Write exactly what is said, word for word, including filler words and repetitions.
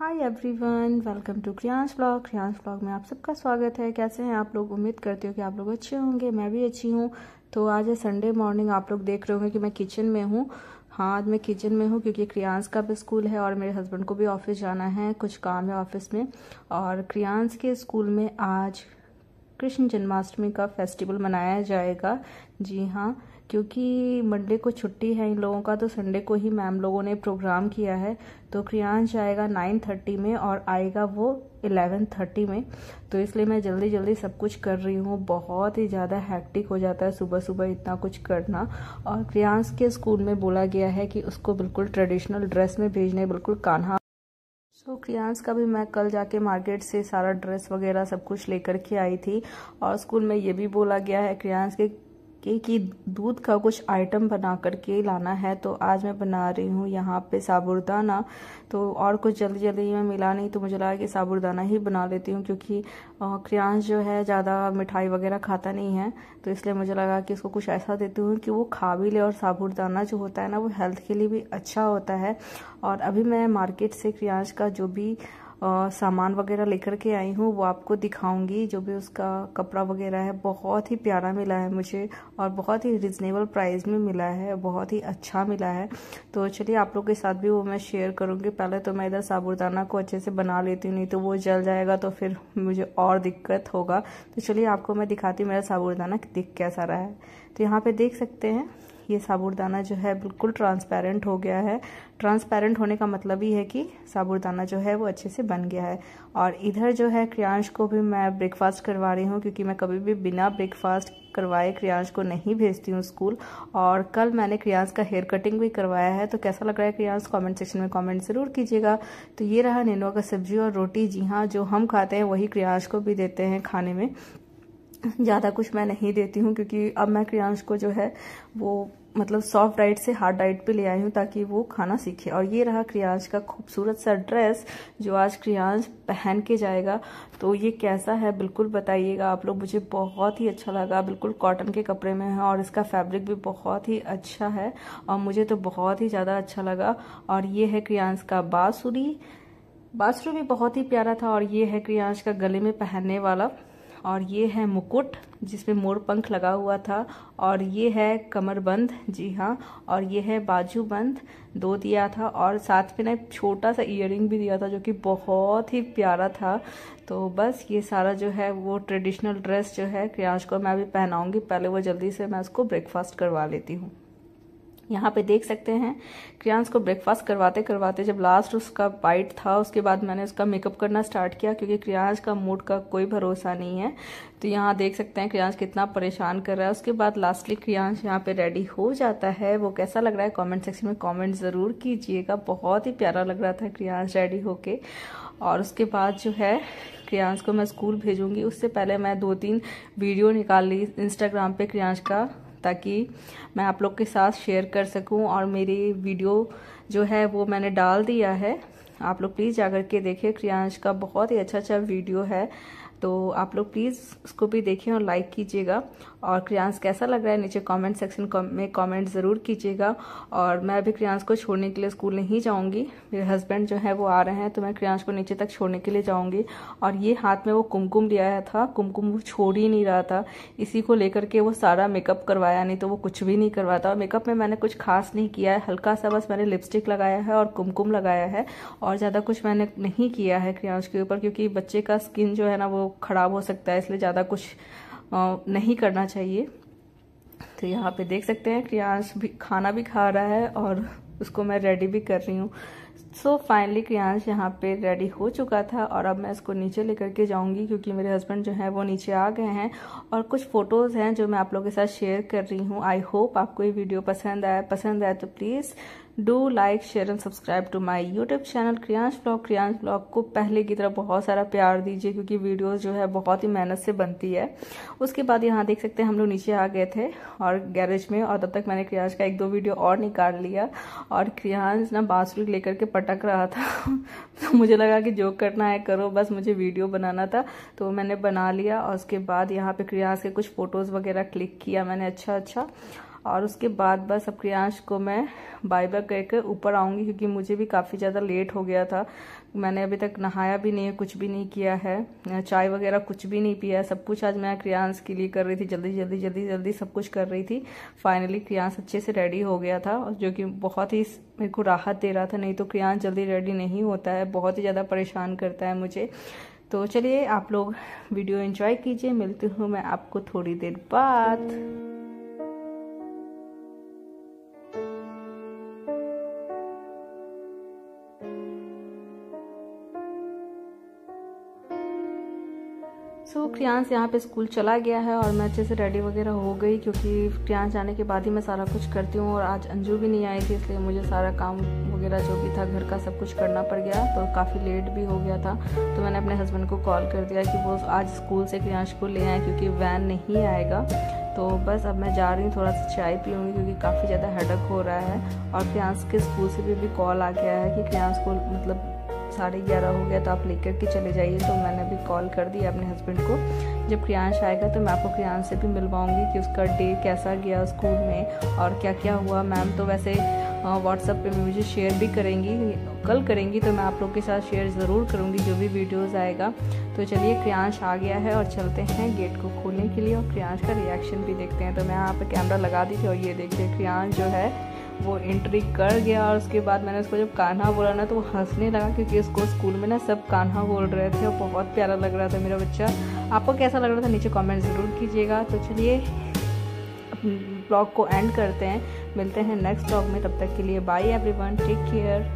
Hi everyone, welcome to Kriyansh vlog. Kriyansh vlog में आप सबका स्वागत है। कैसे हैं आप लोग? उम्मीद करती हूँ कि आप लोग अच्छे होंगे। मैं भी अच्छी हूँ। तो आज है संडे मॉर्निंग। आप लोग देख रहे होंगे कि मैं किचन में हूँ। हाँ, आज मैं किचन में हूँ क्योंकि क्रियांश का भी स्कूल है और मेरे हस्बैंड को भी ऑफिस जाना है, कुछ काम है ऑफिस में। और क्रियांश के स्कूल में आज कृष्ण जन्माष्टमी का फेस्टिवल मनाया जाएगा। जी हाँ, क्योंकि मंडे को छुट्टी है इन लोगों का, तो संडे को ही मैम लोगों ने प्रोग्राम किया है। तो क्रियांश जाएगा नाइन थर्टी में और आएगा वो इलेवन थर्टी में। तो इसलिए मैं जल्दी जल्दी सब कुछ कर रही हूँ। बहुत ही ज़्यादा हैक्टिक हो जाता है सुबह सुबह इतना कुछ करना। और क्रियांश के स्कूल में बोला गया है कि उसको बिल्कुल ट्रेडिशनल ड्रेस में भेजने, बिल्कुल कान्हा। तो क्रियांश का भी मैं कल जाके मार्केट से सारा ड्रेस वगैरह सब कुछ लेकर के आई थी। और स्कूल में ये भी बोला गया है क्रियांश के कि, कि दूध का कुछ आइटम बना करके लाना है। तो आज मैं बना रही हूँ यहाँ पे साबूदाना। तो और कुछ जल्दी जल्दी मैं मिला नहीं, तो मुझे लगा कि साबूदाना ही बना लेती हूँ, क्योंकि क्रियांश जो है ज़्यादा मिठाई वगैरह खाता नहीं है। तो इसलिए मुझे लगा कि इसको कुछ ऐसा देती हूँ कि वो खा भी ले। और साबूदाना जो होता है ना, वो हेल्थ के लिए भी अच्छा होता है। और अभी मैं मार्केट से क्रियांश का जो भी Uh, सामान वगैरह लेकर के आई हूँ वो आपको दिखाऊंगी। जो भी उसका कपड़ा वगैरह है बहुत ही प्यारा मिला है मुझे, और बहुत ही रिजनेबल प्राइस में मिला है, बहुत ही अच्छा मिला है। तो चलिए आप लोग के साथ भी वो मैं शेयर करूँगी। पहले तो मैं इधर साबूदाना को अच्छे से बना लेती हूँ, नहीं तो वो जल जाएगा तो फिर मुझे और दिक्कत होगा। तो चलिए आपको मैं दिखाती हूँ मेरा साबूदाना दिख कैसा रहा है। तो यहाँ पे देख सकते हैं ये साबूदाना जो है बिल्कुल ट्रांसपेरेंट हो गया है। ट्रांसपेरेंट होने का मतलब ही है कि साबूदाना जो है वो अच्छे से बन गया है। और इधर जो है क्रियांश को भी मैं ब्रेकफास्ट करवा रही हूँ, क्योंकि मैं कभी भी बिना ब्रेकफास्ट करवाए क्रियांश को नहीं भेजती हूँ स्कूल। और कल मैंने क्रियांश का हेयर कटिंग भी करवाया है। तो कैसा लग रहा है क्रियांश, कमेंट सेक्शन में कमेंट ज़रूर कीजिएगा। तो ये रहा नेनुआ का सब्जी और रोटी। जी हाँ, जो हम खाते हैं वही क्रियांश को भी देते हैं खाने में। ज़्यादा कुछ मैं नहीं देती हूँ, क्योंकि अब मैं क्रियांश को जो है वो मतलब सॉफ्ट डाइट से हार्ड डाइट पे ले आई हूँ ताकि वो खाना सीखे। और ये रहा क्रियांश का खूबसूरत सा ड्रेस जो आज क्रियांश पहन के जाएगा। तो ये कैसा है बिल्कुल बताइएगा आप लोग। मुझे बहुत ही अच्छा लगा, बिल्कुल कॉटन के कपड़े में है और इसका फैब्रिक भी बहुत ही अच्छा है और मुझे तो बहुत ही ज़्यादा अच्छा लगा। और ये है क्रियांश का बांसुरी। बांसुरी भी बहुत ही प्यारा था। और ये है क्रियांश का गले में पहनने वाला। और ये है मुकुट जिसमें मोर पंख लगा हुआ था। और ये है कमरबंद। जी हाँ, और ये है बाजूबंद दो दिया था। और साथ में ना एक छोटा सा ईयरिंग भी दिया था जो कि बहुत ही प्यारा था। तो बस ये सारा जो है वो ट्रेडिशनल ड्रेस जो है क्रियांश को मैं अभी पहनाऊंगी। पहले वो जल्दी से मैं उसको ब्रेकफास्ट करवा लेती हूँ। यहाँ पे देख सकते हैं क्रियांश को ब्रेकफास्ट करवाते करवाते जब लास्ट उसका बाइट था, उसके बाद मैंने उसका मेकअप करना स्टार्ट किया, क्योंकि क्रियांश का मूड का कोई भरोसा नहीं है। तो यहाँ देख सकते हैं क्रियांश कितना परेशान कर रहा है। उसके बाद लास्टली क्रियांश यहाँ पे रेडी हो जाता है। वो कैसा लग रहा है कमेंट सेक्शन में कमेंट ज़रूर कीजिएगा। बहुत ही प्यारा लग रहा था क्रियांश रेडी होके। और उसके बाद जो है क्रियांश को मैं स्कूल भेजूँगी, उससे पहले मैं दो तीन वीडियो निकाल ली इंस्टाग्राम पे क्रियांश का, ताकि मैं आप लोग के साथ शेयर कर सकूं। और मेरी वीडियो जो है वो मैंने डाल दिया है, आप लोग प्लीज़ जाकर के देखिए। क्रियांश का बहुत ही अच्छा अच्छा वीडियो है, तो आप लोग प्लीज़ उसको भी देखें और लाइक कीजिएगा। और क्रियांश कैसा लग रहा है नीचे कमेंट सेक्शन में कमेंट ज़रूर कीजिएगा। और मैं अभी क्रियांश को छोड़ने के लिए स्कूल नहीं जाऊंगी, मेरे हस्बैंड जो है वो आ रहे हैं, तो मैं क्रियांश को नीचे तक छोड़ने के लिए जाऊंगी। और ये हाथ में वो कुमकुम लिया था, कुमकुम वो छोड़ ही नहीं रहा था, इसी को लेकर के वो सारा मेकअप करवाया, नहीं तो वो कुछ भी नहीं करवाता। और मेकअप में मैंने कुछ खास नहीं किया है, हल्का सा बस मैंने लिपस्टिक लगाया है और कुमकुम लगाया है, और ज़्यादा कुछ मैंने नहीं किया है क्रियांश के ऊपर, क्योंकि बच्चे का स्किन जो है ना वो खराब हो सकता है, इसलिए ज़्यादा कुछ नहीं करना चाहिए। तो यहाँ पे देख सकते हैं क्रियांश भी खाना भी खा रहा है और उसको मैं रेडी भी कर रही हूँ। सो फाइनली क्रियांश यहाँ पे रेडी हो चुका था और अब मैं इसको नीचे लेकर के जाऊँगी, क्योंकि मेरे हस्बैंड जो है वो नीचे आ गए हैं। और कुछ फ़ोटोज़ हैं जो मैं आप लोगों के साथ शेयर कर रही हूँ। आई होप आपको ये वीडियो पसंद आया। पसंद आया तो please do like share and subscribe to my YouTube channel Kriyansh vlog. Kriyansh vlog को पहले की तरह बहुत सारा प्यार दीजिए, क्योंकि वीडियोस जो है बहुत ही मेहनत से बनती है। उसके बाद यहाँ देख सकते हैं हम लोग नीचे आ गए थे और गैरेज में, और तब तक मैंने क्रियांश का एक दो वीडियो और निकाल लिया। और क्रियांश ना बांसुरी लेकर के पटक रहा था तो मुझे लगा कि जो करना है करो, बस मुझे वीडियो बनाना था, तो मैंने बना लिया। और उसके बाद यहाँ पे क्रियांश के कुछ फोटोज़ वगैरह क्लिक किया मैंने अच्छा अच्छा। और उसके बाद बस अब क्रियांश को मैं बाय बाय कहकर ऊपर आऊँगी, क्योंकि मुझे भी काफ़ी ज़्यादा लेट हो गया था। मैंने अभी तक नहाया भी नहीं है, कुछ भी नहीं किया है, चाय वगैरह कुछ भी नहीं पिया है। सब कुछ आज मैं क्रियांश के लिए कर रही थी, जल्दी जल्दी जल्दी जल्दी सब कुछ कर रही थी। फाइनली क्रियांश अच्छे से रेडी हो गया था, जो कि बहुत ही मेरे को राहत दे रहा था। नहीं तो क्रियांश जल्दी रेडी नहीं होता है, बहुत ही ज़्यादा परेशान करता है मुझे। तो चलिए आप लोग वीडियो एंजॉय कीजिए, मिलती हूँ मैं आपको थोड़ी देर बाद। सो so, क्रियांश यहाँ पे स्कूल चला गया है और मैं अच्छे से रेडी वगैरह हो गई, क्योंकि क्रियांश जाने के बाद ही मैं सारा कुछ करती हूँ। और आज अंजू भी नहीं आई थी, इसलिए मुझे सारा काम वगैरह जो भी था घर का सब कुछ करना पड़ गया। तो काफ़ी लेट भी हो गया था, तो मैंने अपने हस्बैंड को कॉल कर दिया कि वो आज स्कूल से क्रियांश को ले आए, क्योंकि वैन नहीं आएगा। तो बस अब मैं जा रही हूँ, थोड़ा सा चाय पीऊँगी, क्योंकि काफ़ी ज़्यादा हेडेक हो रहा है। और क्रियांश के स्कूल से भी, भी कॉल आ गया है कि क्रियांश को मतलब साढ़े ग्यारह हो गया, तो आप लेकर के चले जाइए। तो मैंने अभी कॉल कर दिया अपने हस्बैंड को। जब क्रियांश आएगा तो मैं आपको क्रियांश से भी मिलवाऊंगी कि उसका डे कैसा गया स्कूल में और क्या क्या हुआ। मैम तो वैसे व्हाट्सएप पे मुझे शेयर भी करेंगी, कल करेंगी, तो मैं आप लोग के साथ शेयर ज़रूर करूँगी जो भी वीडियोज़ आएगा। तो चलिए क्रियांश आ गया है और चलते हैं गेट को खोलने के लिए और क्रियांश का रिएक्शन भी देखते हैं। तो मैं यहाँ पे कैमरा लगा दी थी और ये देखते क्रियांश जो है वो एंट्री कर गया। और उसके बाद मैंने उसको जब कान्हा बोला ना, तो वो हंसने लगा, क्योंकि उसको स्कूल में ना सब कान्हा बोल रहे थे और बहुत प्यारा लग रहा था मेरा बच्चा। आपको कैसा लग रहा था नीचे कमेंट ज़रूर कीजिएगा। तो चलिए ब्लॉग को एंड करते हैं, मिलते हैं नेक्स्ट ब्लॉग में। तब तक के लिए बाय एवरीवन, टेक केयर।